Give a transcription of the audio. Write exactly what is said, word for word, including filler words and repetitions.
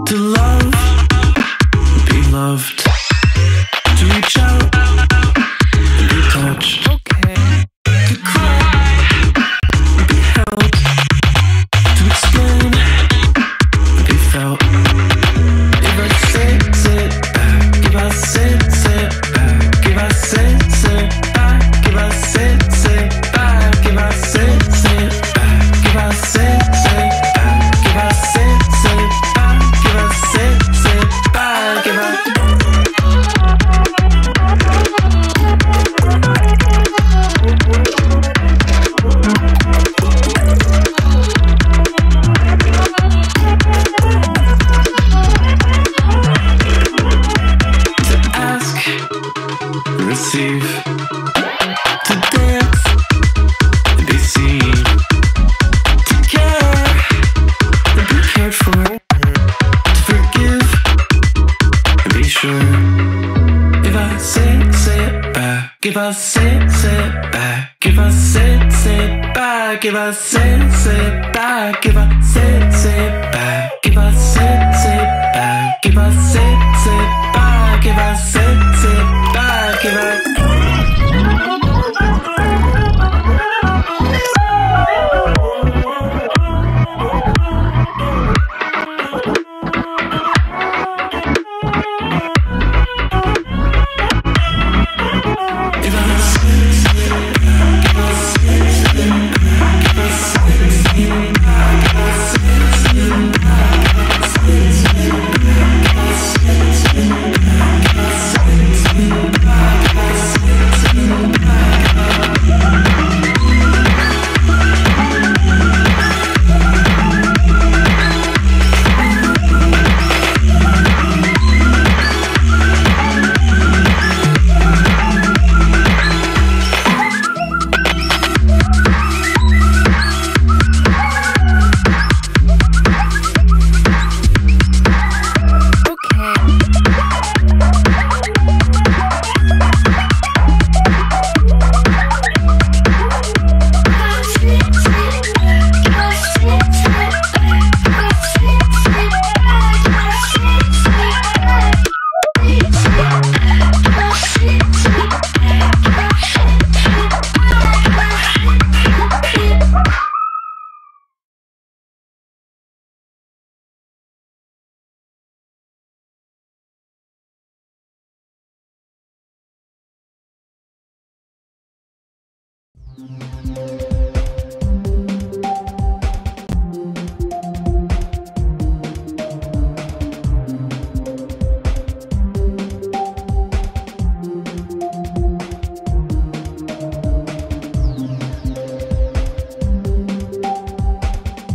To love, be loved. To reach out, be touched. Okay. To cry, be held. To explain, be felt. If I sit, sit back. If I sit, sit back. If I sit, sit back. If I sit, sit back. If I sit, sit back. If I sit, sit back. If I sit, sit back. If I sit, sit back. If I receive, to dance, to be seen, to care, to be cared for, to forgive, and be sure. If I sit, sit back, if I sit, sit back, if I sit, sit back, if I sit, sit back, if I sit, sit back, if I sit, sit back, if I sit, sit back, if I sit, sit back, if I Mm-hmm.